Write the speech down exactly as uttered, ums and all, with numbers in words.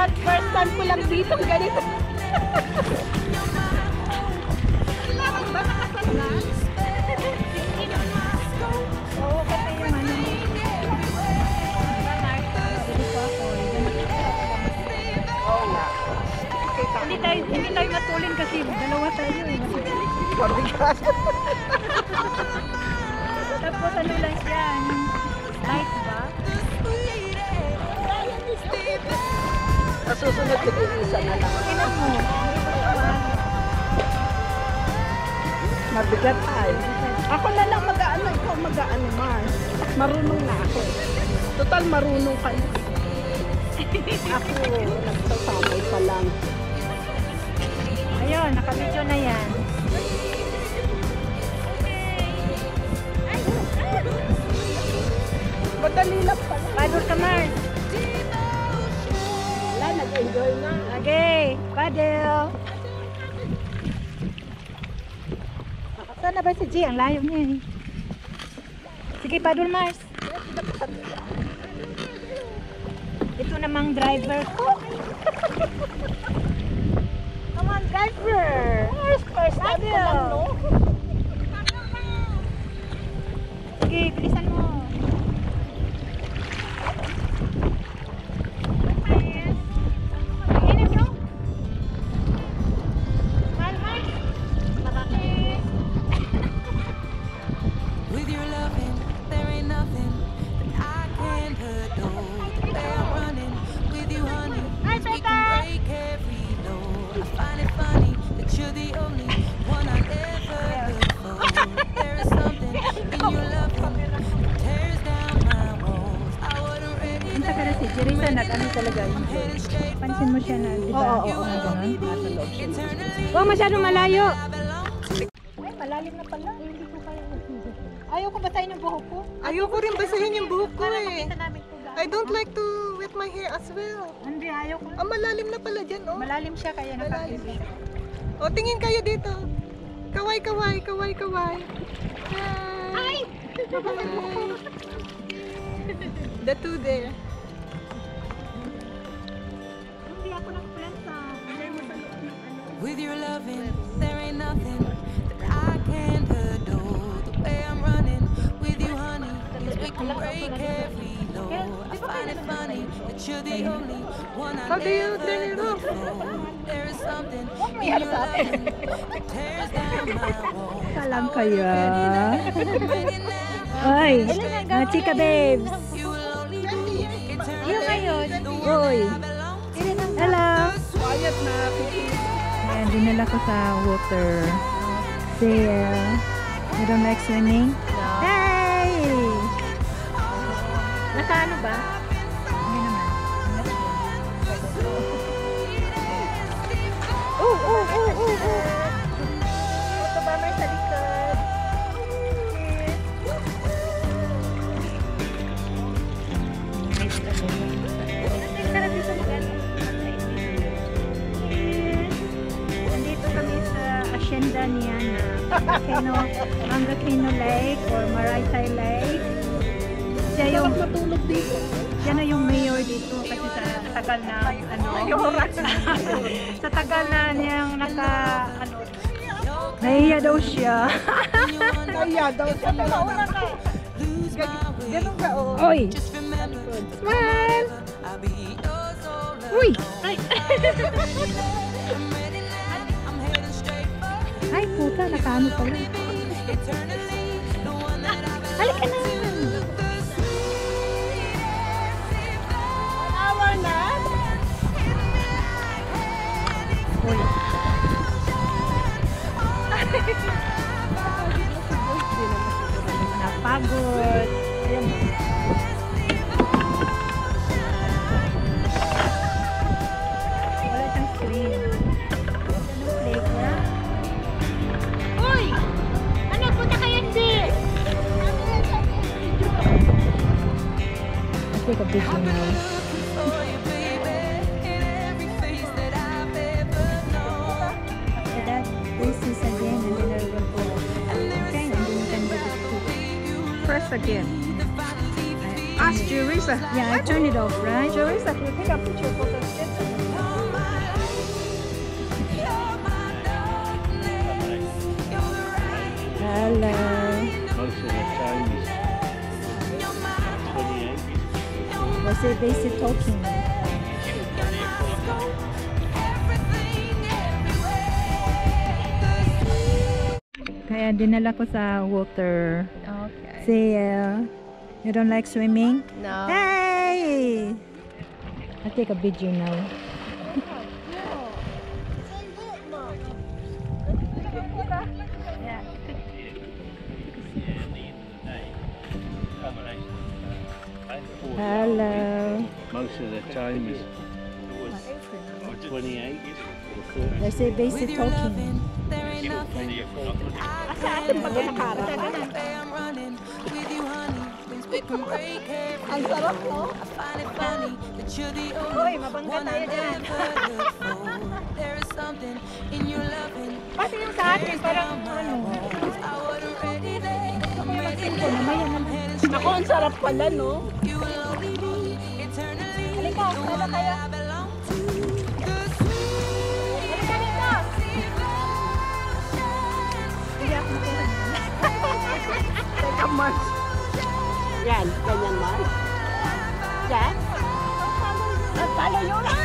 naman, first time ko lang dito ganito. Kailangan ba nakasal na? Oo, kasi yung ano. Oo nga. Hindi tayo, hindi tayo matulin kasi dalawa tayo eh. Mabigat. Tapos ano lang siya, light ba? Sa susunod ko yung isa na lang. Tingnan mo. Mabigat ay. Ako na lang mag-aano, ikaw mag-aano, Mars. Marunong na ako. Total marunong ka na. Ako, nagsasamay pa lang. Ayun, nakabidyo na yan. Madali lang pala. Paddle ka, Mars. Wala, nag-enjoy na. Okay, paddle. Saan na ba si G? Ang layo niya eh. Sige, paddle, Mars. Ito namang driver ko. Come on, driver. First, first time ko lang, no? Sige, bilisan mo. Mainit, no? Mahal, Mars. Makakis. With your loving, there ain't nothing that I can't adore. The way I'm running with you, honey, Hi, we Becca. can break every law. I find it funny that you're the only one I ever look for. There is something in your loving that tears down my walls. I wouldn't ready Punta ka na si Jerisa na ano talaga yun. heading straight for Pansin mo siya na, di ba? Oo, oo, Oo, oo. ganun. Nasa loob siya. eternally. Huwag masyadong malayo. I belong to Ay, malalim na pala. Eh, hindi ko kaya. Ayaw ko basahin yung buhok ko. Ayoko rin basahin yung buhok ko Para eh. makita namin kung gaano. I don't like to wet my hair as well. Hindi, ayaw ko. Ah, malalim na pala dyan, oh. Malalim siya kaya Malalim nakakita. siya. O, tingin kayo dito. Kaway, kaway, kaway, kaway. Hi! The two there. Hindi ako nagplansa. With your loving, there ain't nothing that I can't adore. The way I'm running with you, honey, is we can break every law. I find it funny that you're the only one I How do you never turn it look off? for. There is something in your loving that tears down my walls. Kalang kaya. Oy, mga chika babes. You will only be eternally Yung ngayon. the one Oy. I belong to. Hello. Quiet na. Ayan, dinala ko sa water. There. You don't like swimming? Hey! Nakaano ba? Hindi naman. Oh, oh, oh, oh, oh. Ito ba may sa likod? Nandito kami sa Hacienda Niana. Volcano, Mangakino Lake or Maraytay Lake. Siya yung Matulog dito. siya na yung mayor dito kasi sa tagal na ano sa tagal na niyang naka ano nahiya daw siya. Kaya daw siya talaga. Ganun ka, oh. Oy! Just remember, Smile! I'll be yours all alone. Uy! Ay! I'm ready now. I'm heading straight for Ay, puta, nakaano pala. eternally. The one that I belong Halika na! Awa na. Uy! Napagod! Ayun. Wala siyang screen. Anong playground? Uy! Ano, punta kayo hindi? Take a video now. for you, baby. In every face that I've ever known. So that this is again and then I will go. Okay, and then you can do this too. Press again. Ask Jerisa. Yeah, I turn it off, right? Jerisa, can you take a picture for the say basic talking. Kaya dinala ko sa water. Okay. Say, uh, you don't like swimming? No. Hey! I'll take a video now. Hello. Most of the time is twenty-eight or thirty. They say With basic your talking. loving, there ain't nothing that I can do. The way I'm running with you, honey. Things we can break every law. I find it funny that you're the only one I ever look for. There is something in your loving. Pati yung sa atin, parang ano. I wasn't ready then. I'm ready now. I'm heading straight. Ako, ang sarap pala, no? You will only be eternally the one that I belong to. The sweet Teka, Mars. Yan, ganyan, Mars. Yan. Ang palo yun.